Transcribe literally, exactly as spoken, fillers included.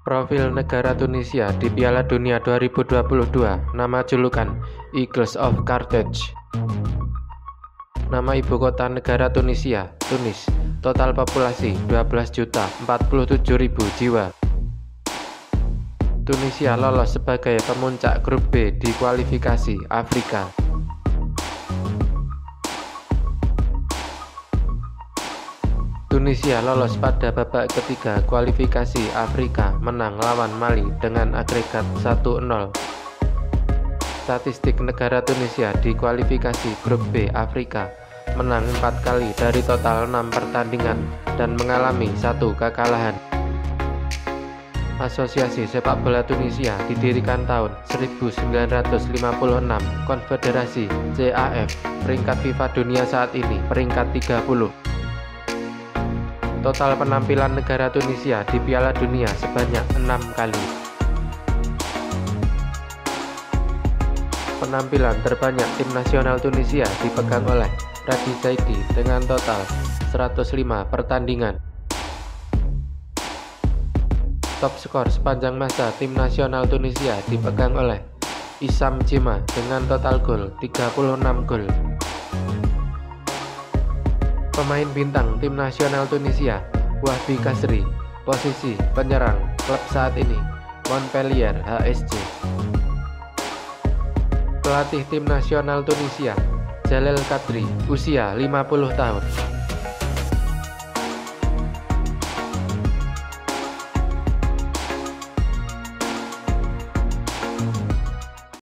Profil negara Tunisia di Piala Dunia dua ribu dua puluh dua. Nama julukan Eagles of Carthage. Nama ibu kota negara Tunisia, Tunis. Total populasi dua belas juta empat puluh tujuh ribu jiwa. Tunisia lolos sebagai pemuncak grup B di kualifikasi Afrika. Tunisia lolos pada babak ketiga kualifikasi Afrika, menang lawan Mali dengan agregat satu nol. Statistik negara Tunisia di kualifikasi grup B Afrika, menang empat kali dari total enam pertandingan dan mengalami satu kekalahan. Asosiasi Sepak Bola Tunisia didirikan tahun seribu sembilan ratus lima puluh enam. Konfederasi C A F, peringkat FIFA dunia saat ini peringkat tiga puluh. Total penampilan negara Tunisia di Piala Dunia sebanyak enam kali. Penampilan terbanyak tim nasional Tunisia dipegang oleh Radi Zaidi dengan total seratus lima pertandingan. Top skor sepanjang masa tim nasional Tunisia dipegang oleh Issam Djima dengan total gol tiga puluh enam gol. Pemain bintang tim nasional Tunisia, Wahbi Khazri, posisi penyerang, klub saat ini Montpellier H S J. Pelatih tim nasional Tunisia, Jalel Kadri, usia lima puluh tahun.